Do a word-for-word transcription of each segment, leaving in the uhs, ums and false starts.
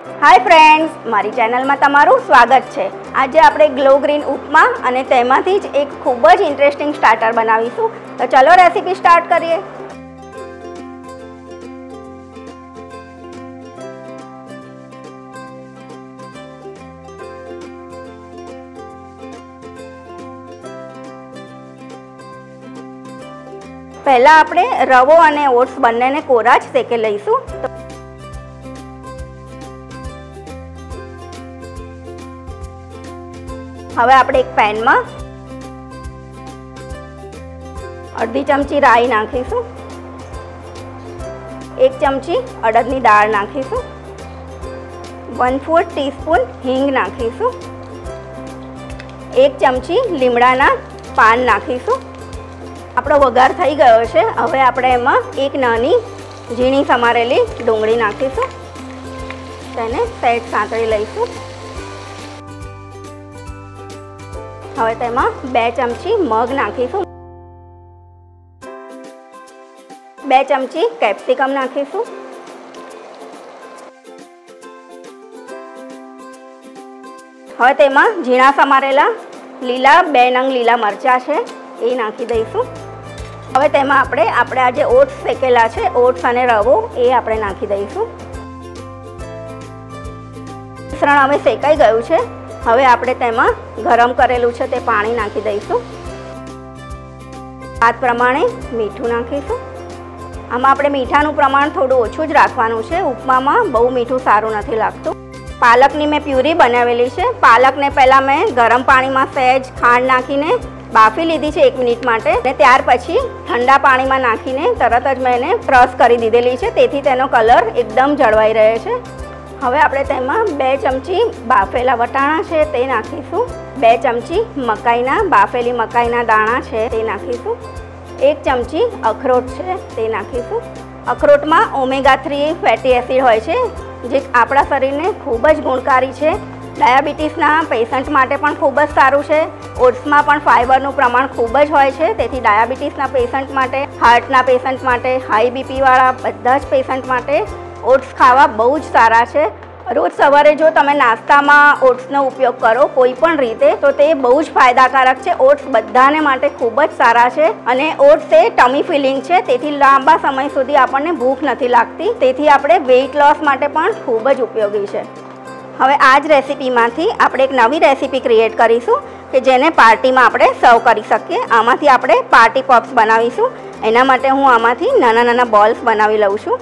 Hi friends, मारी channel में तमारू स्वागत है। आज आपणे ग्लो ग्रीन उपमा अने तेमांथी ज एक खूब ज इंटरेस्टिंग स्टार्टर बनावीशुं। तो चलो रेसिपी स्टार्ट करिए। पहला आपणे रवो अने ओट्स बंनेने कोरा ज शेकी लईशुं। हवे आपणे एक पेन में अर्धी चमची राई नाखीशुं, एक चमची अड़दनी दाळ नाखीशुं, वन फोर्थ टीस्पून हींग नाखीशुं, एक चमची લીમડાના પાન नाखीशुं। આપણો વઘાર થઈ ગયો છે। હવે આપણે એમાં એક નાની ઝીણી સમારેલી ડુંગળી નાખીશું, તેને સેજ સાંતળી લઈશું। હવે તેમાં બે ચમચી મગ નાખીશું, બે ચમચી કેપ્સિકમ નાખીશું, હવે તેમાં ઝીણા સમારેલા લીલા બે નંગ લીલા મરચાં છે એ નાખી દઈશું। હવે તેમાં આપણે આપણે આ જે ઓટ્સ શેકેલા છે, ઓટ્સ અને રવો એ આપણે નાખી દઈશું। મિશ્રણ હવે શેકાઈ ગયું છે। હવે આપણે તેમાં ગરમ કરેલું છે તે પાણી નાખી દઈશું। સ્વાદ પ્રમાણે મીઠું નાખીશું। આમાં આપણે મીઠાનું પ્રમાણ થોડું ઓછું જ રાખવાનું છે। ઉપમામાં બહુ મીઠું સારું નથી લાગતું। પાલકની મેં પ્યુરી બનાવેલી છે। પાલકને પહેલાં મેં ગરમ પાણીમાં સહેજ ખાંડ નાખીને બાફી લીધી છે એક મિનિટ માટે, અને ત્યાર પછી ઠંડા પાણીમાં નાખીને તરત જ મેં એને ક્રશ કરી દીધેલી છે, તેથી તેનો કલર એકદમ જળવાઈ રહે છે। હવે આપણે તેમાં બે ચમચી બાફેલા વટાણા છે તે નાખીશું, બે ચમચી મકાઈના બાફેલી મકાઈના દાણા છે તે નાખીશું, એક ચમચી અખરોટ છે તે નાખીશું। અખરોટમાં ઓમેગા થ્રી ફેટી એસિડ હોય છે, જે આપણા શરીરને ખૂબ જ ગુણકારી છે। ડાયાબિટીસના પેશન્ટ માટે પણ ખૂબ જ સારું છે। ઓટ્સમાં પણ ફાઇબરનું પ્રમાણ ખૂબ જ હોય છે, તેથી ડાયાબિટીસના પેશન્ટ માટે, હાર્ટના પેશન્ટ માટે, હાઈ બીપીવાળા બધા જ પેશન્ટ માટે ઓટ્સ ખાવા બહુ જ સારા છે। રોજ સવારે જો તમે નાસ્તામાં ઓટ્સનો ઉપયોગ કરો કોઈ પણ રીતે તો તે બહુ જ ફાયદાકારક છે। ઓટ્સ બધાને માટે ખૂબ જ સારા છે, અને ઓટ્સ એ ટમી ફિલિંગ છે, તેથી લાંબા સમય સુધી આપણને ભૂખ નથી લાગતી, તેથી આપણે વેઇટ લોસ માટે પણ ખૂબ જ ઉપયોગી છે। હવે આ જ રેસીપીમાંથી આપણે એક નવી રેસીપી ક્રિએટ કરીશું કે જેને પાર્ટીમાં આપણે સર્વ કરી શકીએ। આમાંથી આપણે પાર્ટી પપ્સ બનાવીશું। એના માટે હું આમાંથી નાના નાના બોલ્સ બનાવી લઉં છું।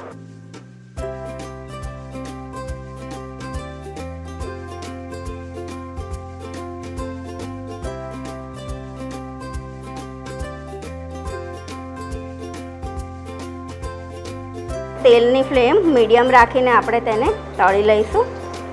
તેલની ફ્લેમ મીડિયમ રાખીને આપણે તેને તળી લઈશું।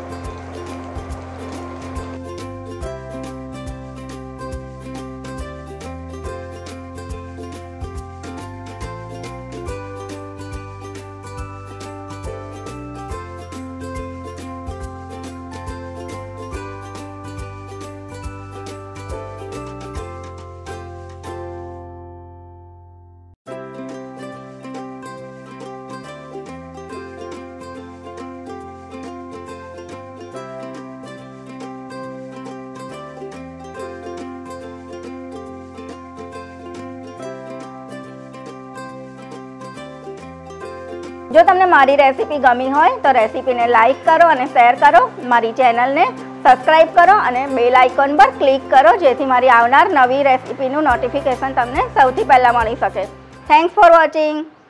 जो तमने मारी रेसिपी गमी होय तो रेसिपी ने लाइक करो और शेर करो। मारी चेनल ने सब्सक्राइब करो और बेल आइकन पर क्लिक करो, जेथी मारी आवनार नवी रेसिपीनु नोटिफिकेशन तमने सौथी पहला मळी सके। Thanks for watching.